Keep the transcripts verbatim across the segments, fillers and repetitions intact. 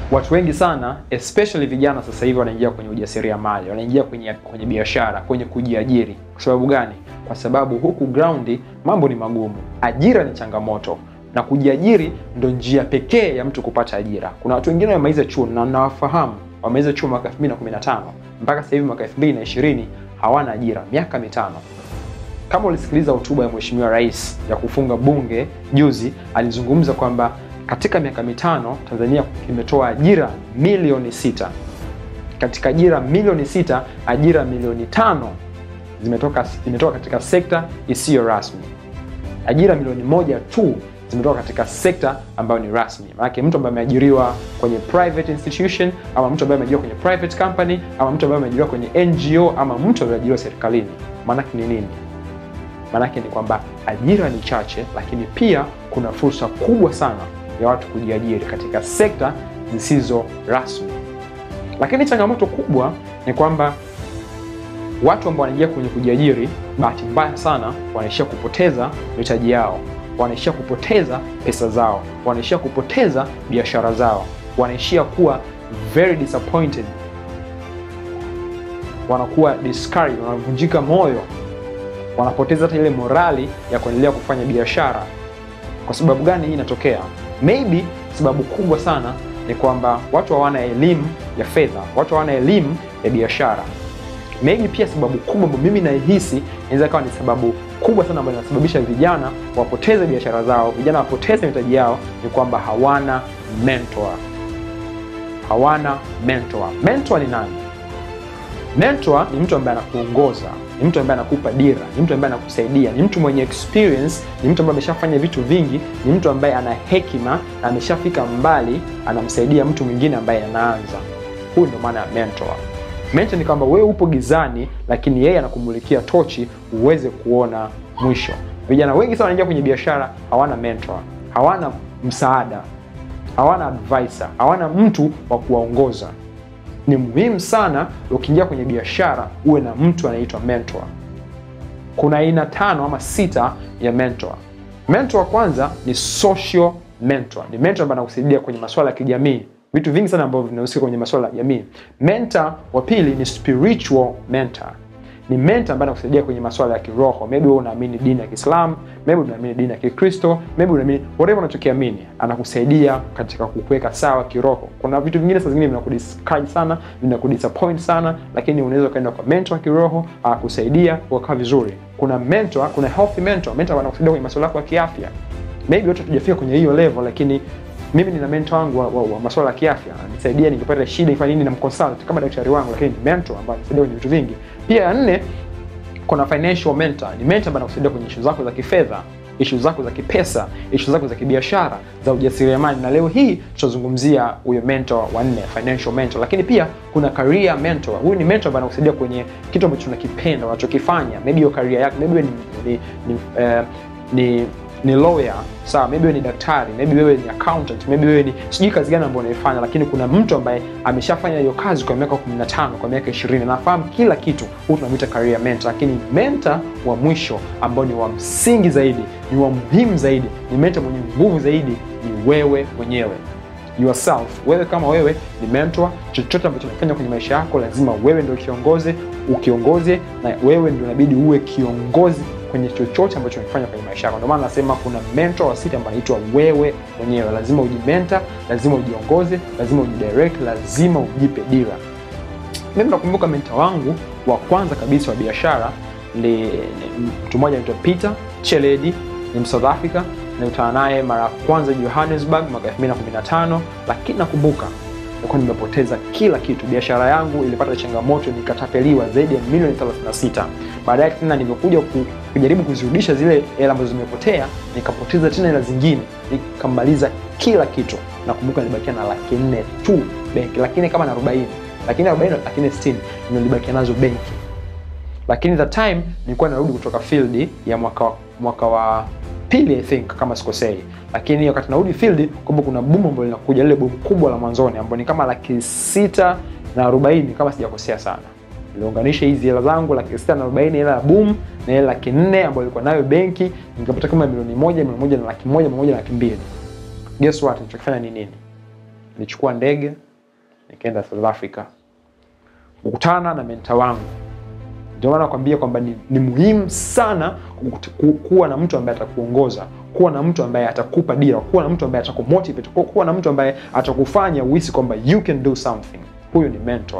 Watu wengi sana, especially vijana sasa hivi, wanaingia kwenye ujasiriamali, wanaingia kwenye kwenye biashara, kwenye kujiajiri. Kwa sababu gani? Kwa sababu huku ground mambo ni magumu. Ajira ni changamoto na kujiajiri ndo njia pekee ya mtu kupata ajira. Kuna watu wengine wamemaliza chuo na nawafahamu, wamemaliza chuo mwaka elfu mbili na kumi na tano mpaka sasa hivi mwaka elfu mbili na ishirini hawana ajira, miaka mitano. Kama ulisikiliza hotuba ya Mheshimiwa Rais ya kufunga bunge juzi, alizungumza kwamba katika miaka mitano Tanzania imetoa ajira milioni sita. Katika ajira milioni sita, ajira milioni tano zimetoka zimetoka katika sekta isiyo rasmi. Ajira milioni moja tu zimetoka katika sekta ambayo ni rasmi. Maana mtu ambaye ameajiriwa kwenye private institution, ama mtu ambaye ameajiriwa kwenye private company, ama mtu ambaye ameajiriwa kwenye N G O, ama mtu ambaye ameajiriwa serikalini. Maana ni nini? Maana ni kwamba ajira ni chache, lakini pia kuna fursa kubwa sana ya watu kujiajiri katika sekta zisizo rasmi. Lakini changamoto kubwa ni kwamba watu ambao wanaingia kwenye kujiajiri, bahati mbaya sana, wanaishia kupoteza mitaji yao, wanaishia kupoteza pesa zao, wanaishia kupoteza biashara zao, wanaishia kuwa very disappointed, wanakuwa discouraged, wanavunjika moyo, wanapoteza hata ile morali ya kuendelea kufanya biashara. Kwa sababu gani hii inatokea? Maybe sababu kubwa sana ni kwamba watu hawana elimu ya fedha, watu hawana elimu ya biashara. Maybe pia sababu kubwa ambayo mimi naihisi inaweza kuwa ni sababu kubwa sana ambayo inasababisha vijana wapoteze biashara zao, vijana wapoteze mitaji yao, ni kwamba hawana mentor. Hawana mentor. Mentor ni nani? Mentor ni mtu ambaye anakuongoza, ni mtu ambaye anakupa dira, ni mtu ambaye anakusaidia, ni mtu mwenye experience, ni mtu ambaye ameshafanya vitu vingi, ni mtu ambaye ana hekima na ameshafika mbali, anamsaidia mtu mwingine ambaye anaanza. Huyu ndio maana ya mentor. Mentor ni kwamba wewe upo gizani, lakini yeye anakumulikia tochi uweze kuona mwisho. Vijana wengi sana wanaingia kwenye biashara, hawana mentor, hawana msaada, hawana advisor, hawana mtu wa kuwaongoza. Ni muhimu sana ukiingia kwenye biashara uwe na mtu anaitwa mentor. Kuna aina tano ama sita ya mentor. Mentor wa kwanza ni social mentor. Ni mentor ambaye anakusaidia kwenye masuala ya kijamii. Vitu vingi sana ambavyo vinahusika kwenye masuala ya jamii. Mentor wa pili ni spiritual mentor. Ni mentor ambaye anakusaidia kwenye masuala ya kiroho. Maybe wewe unaamini dini ya Kiislamu, maybe unaamini dini ya Kikristo, maybe unaamini whatever unachokiamini, anakusaidia katika kukuweka sawa kiroho. Kuna vitu vingine saa zingine vinakudiscourage sana, vinakudisappoint sana, lakini unaweza kaenda kwa mentor wa kiroho akusaidia kukaa vizuri. Kuna mentor, kuna healthy mentor, mentor anakusaidia kwenye masuala yako ya kiafya. Maybe wote tujafika kwenye hiyo level, lakini mimi nina mentor wangu wa, wa, wa masuala ya kiafya. Anisaidia nikipata shida ifanye nini, na mconsult kama daktari wangu, lakini ni mentor ambaye anasaidia kwenye vitu vingi. Pia ya nne, kuna financial mentor. Ni mentor ambaye anakusaidia kwenye issue zako za kifedha, issue zako za kipesa, issue zako za kibiashara, za ujasiriamali. Na leo hii tutazungumzia huyo mentor wa nne, financial mentor. Lakini pia kuna career mentor. Huyu ni mentor ambaye anakusaidia kwenye kitu ambacho unakipenda, unachokifanya. Maybe your career yako, maybe ni ni ni, uh, ni ni lawyer, sawa, maybe wewe ni daktari, maybe wewe ni accountant, maybe wewe ni sijui kazi gani ambayo unaifanya, lakini kuna mtu ambaye ameshafanya hiyo kazi kwa miaka kumi na tano, kwa miaka ishirini, na anafahamu kila kitu. Huyu tunamuita career mentor. Lakini mentor wa mwisho ambao ni wa msingi zaidi, ni wa muhimu zaidi, ni mentor mwenye nguvu zaidi, ni wewe mwenyewe. Yourself. Wewe kama wewe ni mentor. Chochote ambacho unafanya kwenye maisha yako lazima wewe ndio kiongoze, ukiongoze, na wewe ndio inabidi uwe kiongozi kwenye chochote ambacho unafanya kwenye maisha yako. Ndio maana nasema kuna mentor wa sita ambaye anaitwa wewe mwenyewe. Lazima ujimentor, lazima ujiongoze, lazima ujidirect, lazima ujipe dira. Mimi nakumbuka mentor wangu wa kwanza kabisa wa biashara ni mtu mmoja anaitwa Peter Cheledi, ni South Africa. Nilikutana naye mara ya kwanza Johannesburg mwaka elfu mbili na kumi na tano, lakini nakumbuka nilikuwa nimepoteza kila kitu. Biashara yangu ilipata changamoto, nikatapeliwa zaidi ya milioni thelathini na sita. Baadaye tena nilikuja kujaribu kuzirudisha zile hela ambazo zimepotea, nikapoteza tena hela zingine, nikamaliza kila kitu. Nakumbuka nilibakia na laki nne tu benki, lakini kama na arobaini, lakini arobaini lakini sitini nilibakia nazo benki. Lakini the time nilikuwa narudi kutoka field ya mwaka mwaka wa pili I think kama sikosei. Lakini wakati narudi field kumbe kuna boom ambayo linakuja, ile boom kubwa la mwanzoni ambayo ni kama laki sita na arobaini kama sijakosea sana. Niliunganisha hizi hela zangu laki sita na arobaini, hela ya boom na hela laki nne ambayo ilikuwa nayo benki, nikapata kama milioni moja, milioni moja na laki moja, milioni moja na laki mbili. Guess what? Nilichokifanya ni nini? nilichukua ndege nikaenda South Africa kukutana na mentor wangu. Ndio maana nakwambia kwamba ni, ni muhimu sana kuwa na mtu ambaye atakuongoza, kuwa na mtu ambaye atakupa dira, kuwa na mtu ambaye atakumotivate, kuwa na mtu ambaye atakufanya uhisi kwamba you can do something. Huyo ni mentor.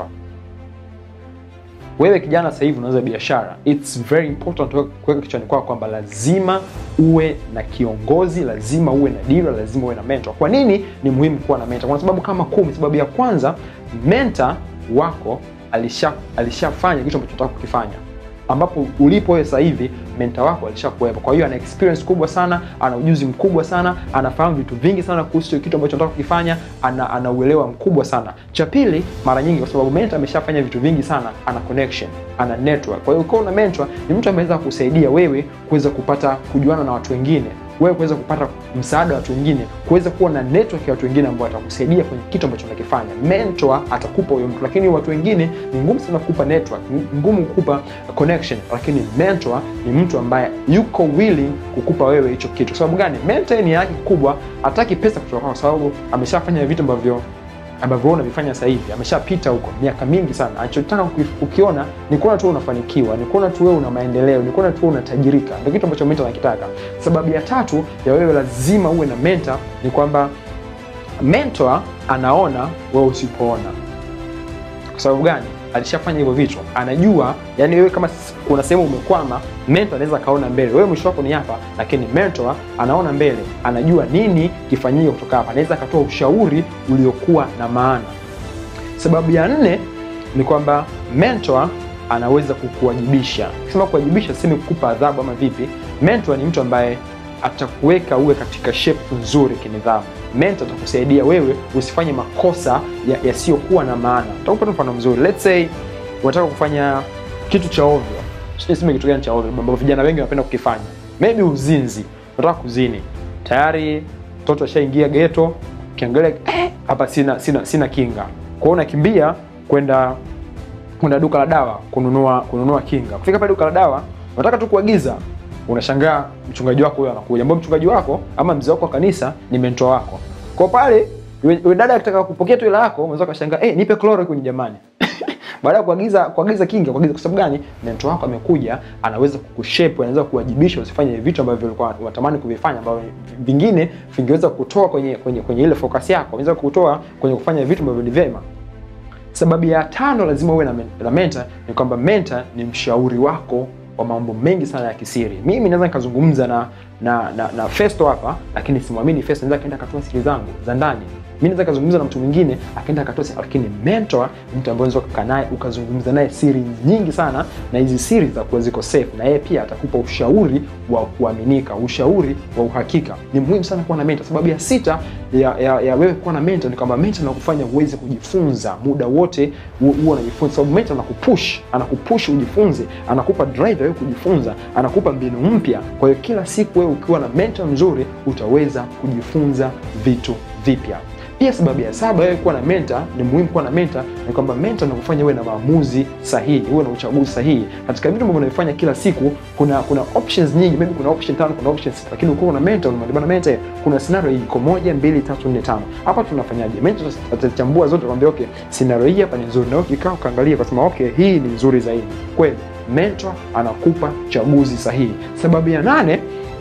Wewe kijana sasa hivi unaanza biashara, it's very important kuweka kichwani kwako kwamba lazima uwe na kiongozi, lazima uwe na dira, lazima uwe na mentor. Kwa nini ni muhimu kuwa na mentor? Kwa sababu kama kumi. Sababu ya kwanza, mentor wako alisha alishafanya kitu ambacho unataka kukifanya. Ambapo ulipo wewe sasa hivi, mentor wako alishakuwepo. Kwa hiyo ana experience kubwa sana, ana ujuzi mkubwa sana, anafahamu vitu vingi sana kuhusu kitu ambacho unataka kukifanya, ana ana uelewa mkubwa sana. Cha pili, mara nyingi kwa sababu mentor ameshafanya vitu vingi sana, ana connection, ana network. Kwa hiyo ukiwa na mentor, ni mtu ambaye anaweza kukusaidia wewe kuweza kupata kujuana na watu wengine, wewe kuweza kupata msaada wa watu wengine, kuweza kuwa na network ya watu wengine ambao watakusaidia kwenye kitu ambacho unakifanya. Mentor atakupa huyo mtu, lakini watu wengine ni ngumu sana kukupa network, ni ngumu kukupa connection, lakini mentor ni mtu ambaye yuko willing kukupa wewe hicho kitu. Sababu gani? Mentor ni yake kubwa, hataki pesa kutoka kwako, sababu ameshafanya vitu ambavyo ambavyo unavifanya sasa hivi, ameshapita huko miaka mingi sana. Anachotaka kukiona ni kuona tu unafanikiwa, ni kuona tu wewe una maendeleo, ni kuona tu unatajirika. Ndio kitu ambacho mentor anakitaka. Sababu ya tatu ya wewe lazima uwe na mentor ni kwamba mentor anaona wewe usipoona. Kwa sababu gani? Alishafanya hivyo vitu. Anajua, yani wewe kama kuna sehemu umekwama, mentor anaweza kaona mbele. Wewe mwisho wako ni hapa, lakini mentor anaona mbele. Anajua nini kifanyike kutoka hapa. Anaweza akatoa ushauri uliokuwa na maana. Sababu ya nne ni kwamba mentor anaweza kukuwajibisha. Kisema kuwajibisha si ni kukupa adhabu ama vipi. Mentor ni mtu ambaye atakuweka uwe katika shape nzuri kinidhamu. Mentor atakusaidia wewe usifanye makosa yasiyokuwa ya na maana. Nitakupa mfano mzuri. Let's say unataka kufanya kitu cha ovyo. Sisemi kitu gani cha ovyo ambapo vijana wengi wanapenda kukifanya. Maybe uzinzi. Unataka kuzini. Tayari mtoto ashaingia ghetto, kiangalia eh hapa sina sina sina kinga. Kwa hiyo unakimbia kwenda kwenda duka la dawa kununua kununua kinga. Kufika pale duka la dawa, unataka tu kuagiza, unashangaa mchungaji wako huyo anakuja. Ambapo mchungaji wako ama mzee wako wa kanisa ni mentor wako. Kwa pale yule dada akitaka kupokea tu hela yako, unaweza kushangaa, "Eh, nipe chloro kwenye jamani." Baada ya kuagiza kuagiza kinga, kuagiza kwa sababu gani? Mentor wako amekuja, anaweza kukushape, anaweza kuwajibisha usifanye vitu ambavyo ulikuwa unatamani kuvifanya, ambavyo vingine vingeweza kutoa kwenye kwenye kwenye ile focus yako, anaweza kutoa kwenye kufanya vitu ambavyo ni vyema. Sababu ya tano lazima uwe na mentor ni kwamba mentor ni mshauri wako wa mambo mengi sana ya kisiri. Mimi naweza nikazungumza na na na, na Festo hapa, lakini simwamini Festo, naweza kaenda katoa siri zangu za ndani. Mimi naweza kuzungumza na mtu mwingine akaenda akatoa, lakini mentor ni mtu ambaye unaweza kukaa naye ukazungumza naye siri nyingi sana, na hizi siri za kuwa ziko safe, na yeye pia atakupa ushauri wa kuaminika, ushauri wa uhakika. Ni muhimu sana kuwa na mentor. Sababu ya sita ya, ya, ya wewe kuwa na mentor ni kwamba mentor anakufanya uweze kujifunza muda wote, huo unajifunza. Sababu mentor anakupush, anakupush ujifunze, anakupa drive wewe kujifunza, anakupa mbinu mpya. Kwa hiyo kila siku wewe ukiwa na mentor mzuri utaweza kujifunza vitu vipya. Pia sababu ya saba wewe kuwa na mentor, ni muhimu kuwa na mentor, ni kwamba mentor anakufanya uwe na maamuzi sahihi, uwe na uchaguzi sahihi. Katika vitu ambavyo unafanya kila siku, kuna kuna options nyingi, maybe kuna option tano, kuna options sita, lakini ukiwa na mentor, unamwambia mentor, kuna scenario hii iko moja, mbili, tatu, nne, tano. Hapa tunafanyaje? Mentor atachambua zote, akwambia okay, scenario hii hapa ni nzuri, na ukikaa ukaangalia ukasema okay, hii ni nzuri zaidi. Kweli mentor anakupa chaguzi sahihi. Sababu ya nane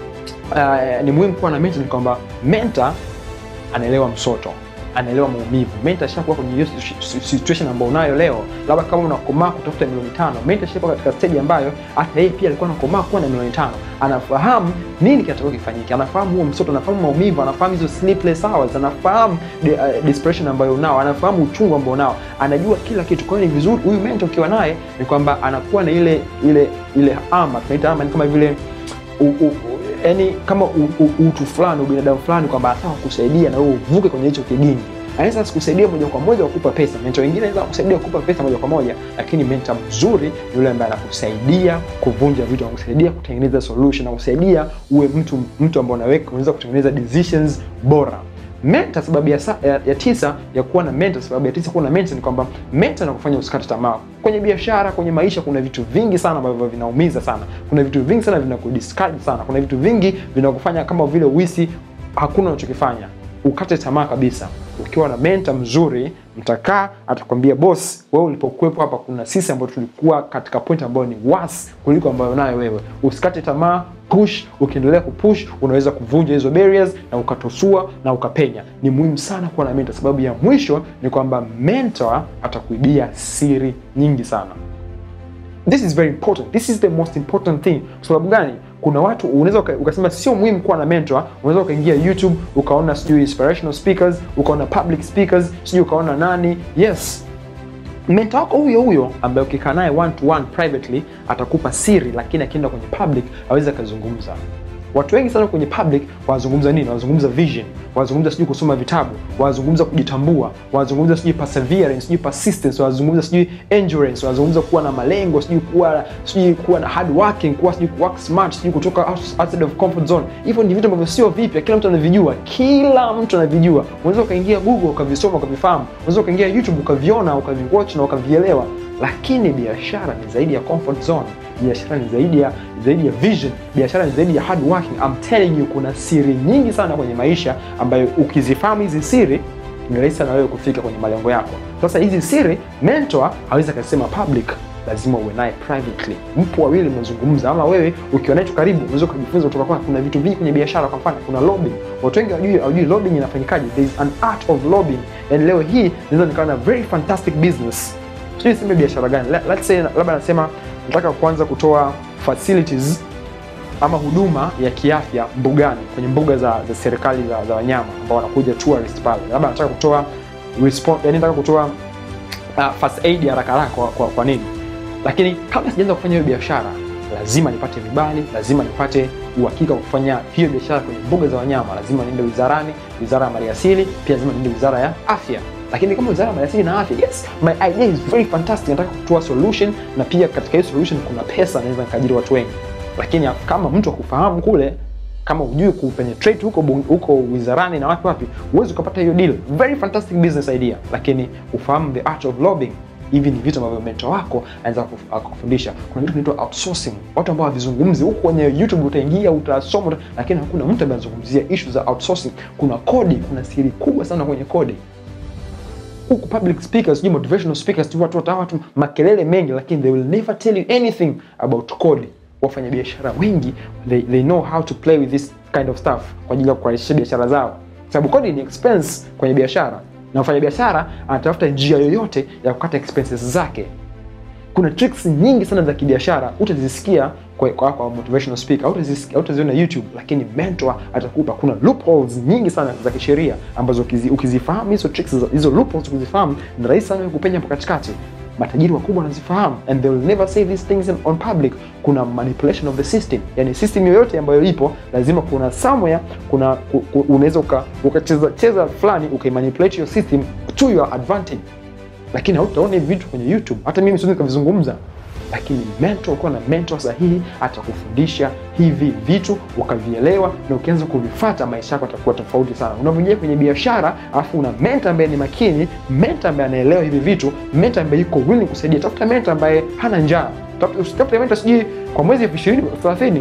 uh, ni muhimu kuwa na mentor ni kwamba mentor anaelewa msoto, anaelewa maumivu. Mentor ashakuwa kwenye hiyo situation ambayo unayo leo. Labda kama unakomaa kutafuta milioni tano, mentor ashakuwa katika stage ambayo hata yeye pia alikuwa anakomaa kuwa na milioni tano. Anafahamu nini kinatakiwa kifanyike, anafahamu huo msoto, anafahamu maumivu, anafahamu hizo sleepless hours, anafahamu de, uh, desperation ambayo unao, anafahamu uchungu ambao unao, anajua kila kitu. Kwa hiyo ni vizuri huyu mentor ukiwa naye ni kwamba anakuwa na ile ile ile ama tunaita ama ni kama vile u, u, yani kama utu fulani, ubinadamu fulani, kwamba anataka kukusaidia na wewe uvuke kwenye hicho kigingi. Anaweza kukusaidia moja kwa moja kukupa pesa. Mentor wengine anaweza kukusaidia kukupa pesa moja kwa moja, lakini mentor mzuri ni yule ambaye anakusaidia kuvunja vitu, anakusaidia kutengeneza solution, anakusaidia uwe mtu mtu ambaye unaweka unaweza kutengeneza decisions bora. Mentor sababu ya, ya, ya tisa ya kuwa na mentor, sababu ya tisa kuwa na mentor ni kwamba mentor anakufanya usikate tamaa. Kwenye biashara, kwenye maisha kuna vitu vingi sana ambavyo vinaumiza sana. Kuna vitu vingi sana vinakudiscourage sana. Kuna vitu vingi vinakufanya kama vile uwisi hakuna unachokifanya, ukate tamaa kabisa. Ukiwa na mentor mzuri, mtakaa atakwambia boss, wewe ulipokuwepo hapa kuna sisi ambao tulikuwa katika point ambayo ni worse kuliko ambayo nayo wewe. Usikate tamaa, push. Ukiendelea kupush unaweza kuvunja hizo barriers na ukatosua na ukapenya. Ni muhimu sana kuwa na mentor. Sababu ya mwisho ni kwamba mentor atakuibia siri nyingi sana. This is very important. This is the most important thing. Kwa sababu gani? Kuna watu unaweza ukasema sio muhimu kuwa na mentor. Unaweza ukaingia YouTube ukaona sijui inspirational speakers, ukaona public speakers, sijui ukaona nani. Yes, mentor wako huyo huyo ambaye ukikaa naye one to one privately atakupa siri, lakini akienda kwenye public hawezi kuzungumza. Watu wengi sana kwenye public wazungumza nini? Wazungumza vision, wazungumza sijui kusoma vitabu, wazungumza kujitambua, wazungumza sijui perseverance, sijui persistence, wazungumza sijui endurance, wazungumza kuwa na malengo, sijui kuwa sijui kuwa na hard working, kuwa sijui work smart, sijui kutoka outside of comfort zone. Hivyo ni vitu ambavyo sio vipya, kila mtu anavijua, kila mtu anavijua. Unaweza ukaingia Google ukavisoma ukavifahamu, unaweza ukaingia YouTube ukaviona, ukaviwatch na ukavielewa. Lakini biashara ni zaidi ya comfort zone. Biashara ni zaidi ya zaidi ya vision. Biashara ni zaidi ya hard working. I'm telling you, kuna siri nyingi sana kwenye maisha ambayo ukizifahamu hizi siri ni rahisi sana wewe kufika kwenye malengo yako. Sasa hizi siri mentor hawezi kusema public, lazima uwe naye privately. Mpo wawili mnazungumza, ama wewe ukiwa naye karibu unaweza kujifunza kutoka kwake. Kuna vitu vingi kwenye biashara. Kwa mfano kuna lobbying. Watu wengi hawajui hawajui lobbying inafanyikaje. There is an art of lobbying. And leo hii naweza nikawa na very fantastic business. Sio sema biashara gani. Let's say labda nasema nataka kuanza kutoa facilities ama huduma ya kiafya mbugani, kwenye mbuga za, za serikali za, za wanyama ambao wanakuja tourist pale. Labda nataka kutoa response, yani nataka kutoa uh, first aid ya haraka haraka kwa, kwa, kwa nini? Lakini kabla sijaanza kufanya hiyo biashara, lazima nipate vibali, lazima nipate uhakika wa kufanya hiyo biashara kwenye mbuga za wanyama. Lazima niende wizarani, wizara ya maliasili, pia lazima niende wizara ya afya. Lakini kama wizara ya maliasili na afya, yes, my idea is very fantastic. Nataka kutoa solution, na pia katika hiyo solution kuna pesa, naweza nikaajiri watu wengi. Lakini kama mtu akufahamu kule, kama hujui kupenetrate huko huko wizarani na wapi wapi, uweze kupata hiyo deal. Very fantastic business idea, lakini ufahamu the art of lobbying. Hivi ni vitu ambavyo mentor wako anaweza kukufundisha. Kuna vitu vinaitwa outsourcing. Watu ambao havizungumzi huko kwenye YouTube, utaingia utasoma, lakini hakuna mtu anazungumzia issue za outsourcing. Kuna kodi, kuna siri kubwa sana kwenye kodi. Huko public speakers, you motivational speakers, watu watu watu makelele mengi, lakini they will never tell you anything about code. Wafanya biashara wengi they, they know how to play with this kind of stuff kwa ajili ya kurahisisha biashara zao. Sababu kodi ni expense kwenye biashara, na mfanya biashara anatafuta njia yoyote ya kukata expenses zake. Kuna tricks nyingi sana za kibiashara utazisikia kwa kwa, kwa motivational speaker, utazisikia utaziona YouTube, lakini mentor atakupa. Kuna loopholes nyingi sana za kisheria ambazo ukizi, ukizifahamu hizo tricks, hizo loopholes ukizifahamu, ni rahisi sana kupenya hapo katikati. Matajiri wakubwa wanazifahamu, and they will never say these things on public. Kuna manipulation of the system, yani system yoyote ambayo ipo lazima kuna somewhere, kuna unaweza ukacheza cheza fulani ukaimanipulate your system to your advantage. Lakini hautaona hivi vitu kwenye YouTube. Hata mimi siwezi kuvizungumza. Lakini mentor, ukiwa na mentor sahihi, atakufundisha hivi vitu ukavielewa, na ukianza kuvifuata maisha yako yatakuwa tofauti sana. Unapoingia kwenye biashara afu una mentor ambaye ni makini, mentor ambaye anaelewa hivi vitu, mentor ambaye yuko willing kusaidia. Tafuta mentor ambaye hana njaa. Tafuta mentor siji kwa mwezi elfu ishirini thelathini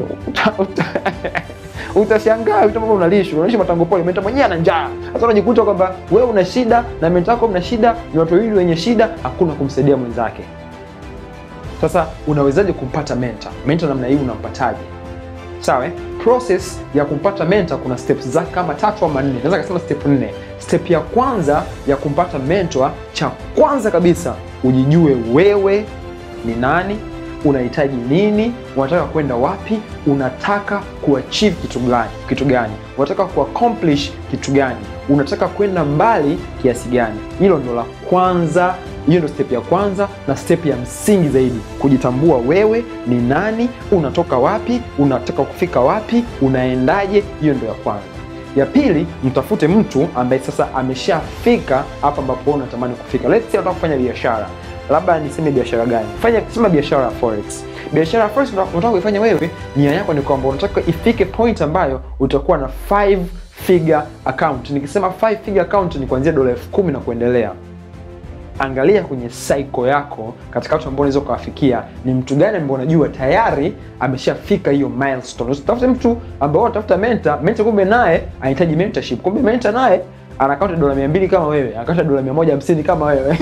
utashangaa vitu ambavyo unalisha, unalisha matango pole, mentor mwenyewe ana njaa. Sasa unajikuta kwamba wewe una shida na mentor wako mna shida, ni watu wawili wenye shida, hakuna kumsaidia mwenzake. Sasa unawezaje kumpata mentor? Mentor namna hii unampataje? Sawa, process ya kumpata mentor kuna steps zake kama tatu au nne. Naweza kusema step nne. Step ya kwanza ya kumpata mentor, cha kwanza kabisa, ujijue wewe ni nani, unahitaji nini, unataka kwenda wapi, unataka kuachieve kitu gani, kitu gani, unataka kuaccomplish kitu gani, unataka kwenda mbali kiasi gani. Hilo ndio la kwanza. Hiyo ndio step ya kwanza na step ya msingi zaidi. Kujitambua wewe ni nani, unatoka wapi, unataka kufika wapi, unaendaje. Hiyo ndio ya kwanza. Ya pili, mtafute mtu ambaye sasa ameshafika hapa ambapo unatamani kufika. Let's say unataka kufanya biashara. Labda niseme biashara gani? Fanya sema biashara ya forex. Biashara ya forex unataka kuifanya wewe, nia yako ni kwamba unataka ifike point ambayo utakuwa na five figure account. Nikisema five figure account ni kuanzia dola elfu kumi na kuendelea. Angalia kwenye cycle yako katika watu ambao unaweza kuwafikia, ni mtu gani ambaye unajua tayari ameshafika hiyo milestone. Usitafute mtu ambaye unatafuta mentor, mentor kumbe naye anahitaji mentorship. Kumbe mentor naye ana account ya dola mia mbili kama wewe, ana account ya dola mia moja hamsini kama wewe.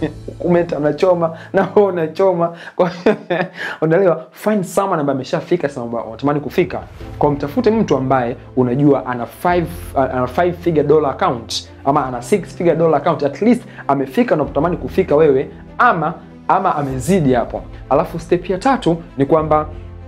Umeta unachoma na wewe unachoma. Kwa unaelewa, find someone ambaye ameshafika sasa ambaye unatamani kufika. Kwa mtafute mtu ambaye unajua ana five ana five figure dollar account ama ana six figure dollar account, at least amefika na kutamani kufika wewe, ama ama amezidi hapo. Alafu step ya tatu ni kwamba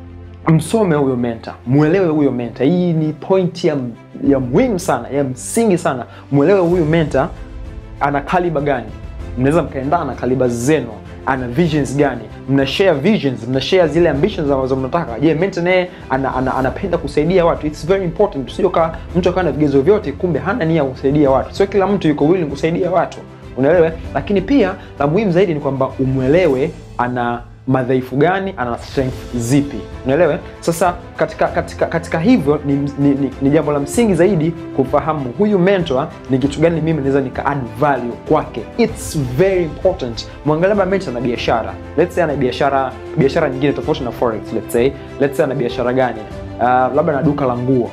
msome huyo mentor, muelewe huyo mentor. Hii ni point ya, ya muhimu sana, ya msingi sana. Muelewe huyo mentor ana kaliba gani. Mnaweza mkaendana na kaliba zenu, ana visions gani, mna share visions, mna share zile ambitions ambazo mnataka. Je, mentor naye ana, ana, anapenda kusaidia watu? It's very important. Sio kama mtu akawa na vigezo vyote kumbe hana nia kusaidia watu. Sio kila mtu yuko willing kusaidia watu, unaelewa? Lakini pia la muhimu zaidi ni kwamba umuelewe ana madhaifu gani, ana strength zipi, unaelewa? Sasa katika katika katika hivyo ni, ni, ni, ni jambo la msingi zaidi kufahamu huyu mentor ni kitu gani mimi naweza nika add value kwake. It's very important. Mwangalia mentor na biashara. Let's say ana biashara biashara nyingine tofauti na forex, let's say let's say ana biashara gani? Uh, labda na duka la nguo.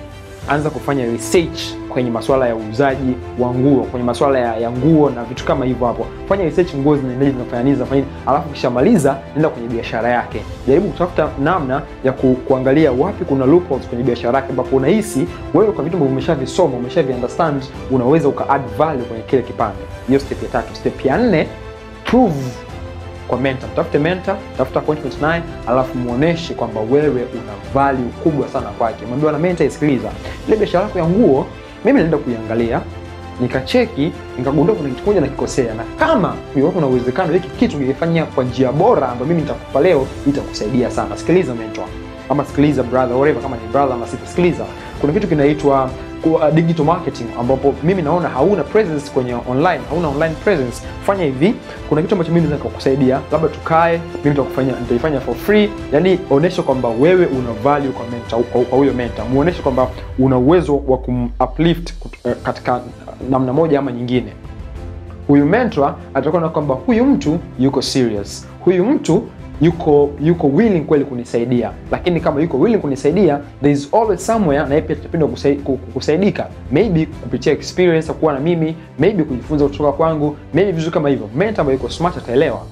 Anza kufanya research kwenye masuala ya uuzaji wa nguo, kwenye masuala ya, ya nguo na vitu kama hivyo hapo. Fanya research nguo zinaendaje, zinafanya nini, zinafanya nini. Alafu kishamaliza nenda kwenye biashara yake. Jaribu kutafuta namna ya ku, kuangalia wapi kuna loopholes kwenye biashara yake ambapo unahisi wewe kwa vitu ambavyo umeshavisoma, umeshavi understand, unaweza uka add value kwenye kile kipande. Hiyo step ya tatu. Step ya nne, prove kwa mentor. Tafute mentor, tafuta appointment naye, alafu muoneshe kwamba wewe una value kubwa sana kwake. Mwambie na mentor, isikiliza, ile biashara yako ya nguo mimi nilienda kuiangalia, nikacheki, nikagundua kuna kitu moja nakikosea, na kama kuna uwezekano hiki kitu kingefanyia kwa njia bora ambayo mimi nitakupa leo, itakusaidia sana. Sikiliza mentor, ama sikiliza brother, whatever, kama ni brother ama sikiliza. Kuna kitu kinaitwa kwa digital marketing ambapo mimi naona hauna presence kwenye online, hauna online presence. Fanya hivi, kuna kitu ambacho mimi naweza kukusaidia, labda tukae, mimi nitakufanya, nitaifanya for free. Yani onesha kwamba wewe una value kwa mentor, kwa huyo mentor. Muoneshe kwamba una uwezo wa kumuplift katika namna moja ama nyingine. Huyu mentor atakuwa na kwamba huyu mtu yuko serious, huyu mtu yuko yuko willing kweli kunisaidia. Lakini kama yuko willing kunisaidia, there is always somewhere na yeye pia atapenda kusaidika, maybe kupitia experience kuwa na mimi, maybe kujifunza kutoka kwangu, maybe vitu kama hivyo. Mentor ambaye yuko smart ataelewa.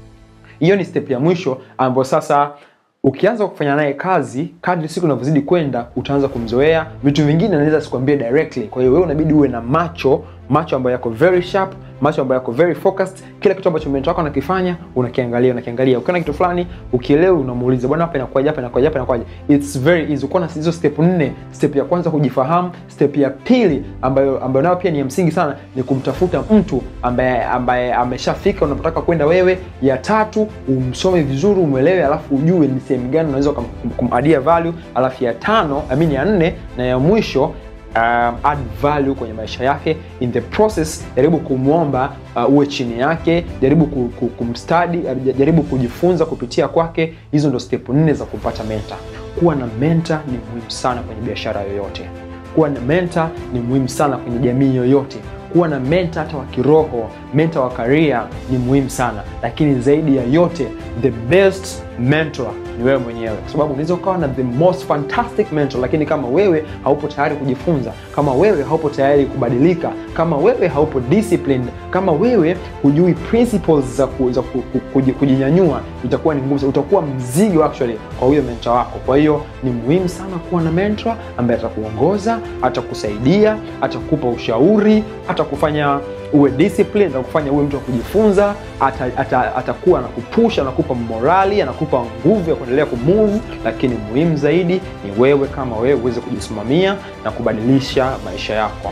Hiyo ni step ya mwisho ambapo sasa ukianza kufanya naye kazi, kadri siku unavyozidi kwenda utaanza kumzoea. Vitu vingine anaweza sikwambie directly. Kwa hiyo wewe unabidi uwe na macho, macho ambayo yako very sharp, macho ambayo yako very focused. Kila kitu ambacho mentor wako anakifanya unakiangalia, unakiangalia. Ukiona kitu fulani ukielewa, unamuuliza, bwana hapa inakuaje, hapa inakuaje, hapa inakuaje. It's very easy. Uko na hizo step nne. Step ya kwanza kujifahamu, step ya pili ambayo ambayo nayo pia ni ya msingi sana ni kumtafuta mtu ambaye ambaye ameshafika unapotaka kwenda wewe. Ya tatu, umsome vizuri, umuelewe, alafu ujue ni sehemu gani unaweza kumadia value. Alafu ya tano, I mean ya nne na ya mwisho, Um, add value kwenye maisha yake. In the process, jaribu kumuomba uh, uwe chini yake, jaribu kumstudy, jaribu kujifunza kupitia kwake. Hizo ndo step nne za kupata mentor. Kuwa na mentor ni muhimu sana kwenye biashara yoyote. Kuwa na mentor ni muhimu sana kwenye jamii yoyote. Kuwa na mentor hata wa kiroho, mentor wa career ni muhimu sana. Lakini zaidi ya yote, the best mentor ni wewe mwenyewe. Kwa sababu unaweza ukawa na the most fantastic mentor, lakini kama wewe haupo tayari kujifunza, kama wewe haupo tayari kubadilika, kama wewe haupo disciplined, kama wewe hujui principles za, ku, za ku, ku, kujinyanyua, itakuwa ni ngumu, utakuwa mzigo actually kwa huyo mentor wako. Kwa hiyo ni muhimu sana kuwa na mentor ambaye atakuongoza, atakusaidia, atakupa ushauri, atakufanya uwe disciplined, atakufanya uwe mtu wa kujifunza, atakuwa ata, ata na kupusha, anakupa morali, anakupa nguvu ya kuendelea kumove. Lakini muhimu zaidi ni wewe kama wewe uweze kujisimamia na kubadilisha maisha yako.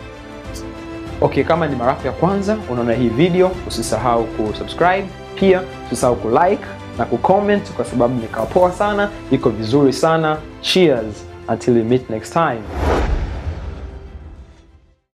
Okay, kama ni mara ya kwanza unaona hii video, usisahau kusubscribe, pia usisahau kulike na kucomment kwa sababu nikawa poa sana, iko vizuri sana. Cheers until we meet next time.